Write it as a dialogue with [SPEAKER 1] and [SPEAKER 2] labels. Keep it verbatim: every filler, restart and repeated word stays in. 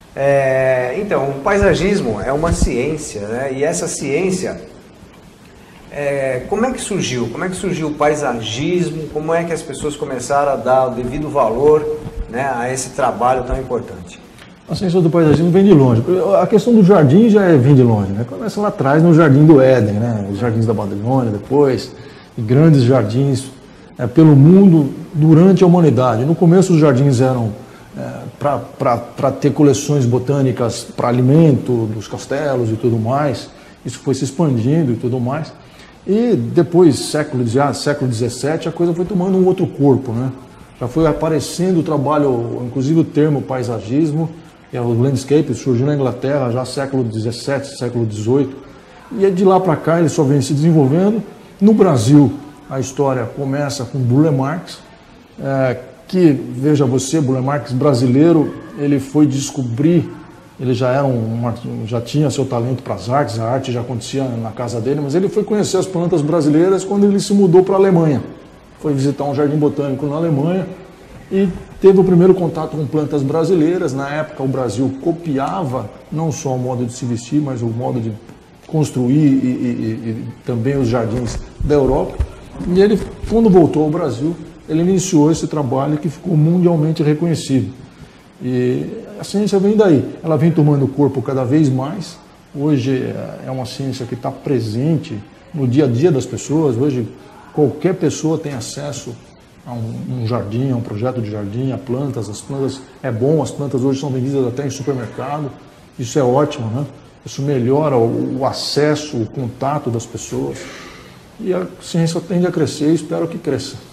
[SPEAKER 1] É, então, o paisagismo é uma ciência, né? E essa ciência, é, como é que surgiu? Como é que surgiu o paisagismo? Como é que as pessoas começaram a dar o devido valor, né, a esse trabalho tão importante?
[SPEAKER 2] A ciência do paisagismo vem de longe. A questão do jardim já é, vem de longe, né? Começa lá atrás no Jardim do Éden, né? Os jardins da Babilônia depois, e grandes jardins é, pelo mundo durante a humanidade. No começo os jardins eram é, para ter coleções botânicas para alimento dos castelos e tudo mais. Isso foi se expandindo e tudo mais. E depois, século, já, século dezessete, a coisa foi tomando um outro corpo, né? Já foi aparecendo o trabalho, inclusive o termo paisagismo, que é o landscape, surgiu na Inglaterra já século dezessete, século dezoito, e de lá para cá ele só vem se desenvolvendo. No Brasil, a história começa com Burle Marx, é, que, veja você, Burle Marx brasileiro, ele foi descobrir, ele já, era um, já tinha seu talento para as artes, a arte já acontecia na casa dele, mas ele foi conhecer as plantas brasileiras quando ele se mudou para a Alemanha. Foi visitar um jardim botânico na Alemanha e teve o primeiro contato com plantas brasileiras. Na época o Brasil copiava não só o modo de se vestir, mas o modo de construir e, e, e também os jardins da Europa. E ele, quando voltou ao Brasil, ele iniciou esse trabalho que ficou mundialmente reconhecido. E a ciência vem daí, ela vem tomando corpo cada vez mais. Hoje é uma ciência que está presente no dia a dia das pessoas. Hoje qualquer pessoa tem acesso a um, um jardim, a um projeto de jardim, a plantas. As plantas é bom, as plantas hoje são vendidas até em supermercado. Isso é ótimo, né? Isso melhora o, o acesso, o contato das pessoas. E a ciência tende a crescer e espero que cresça.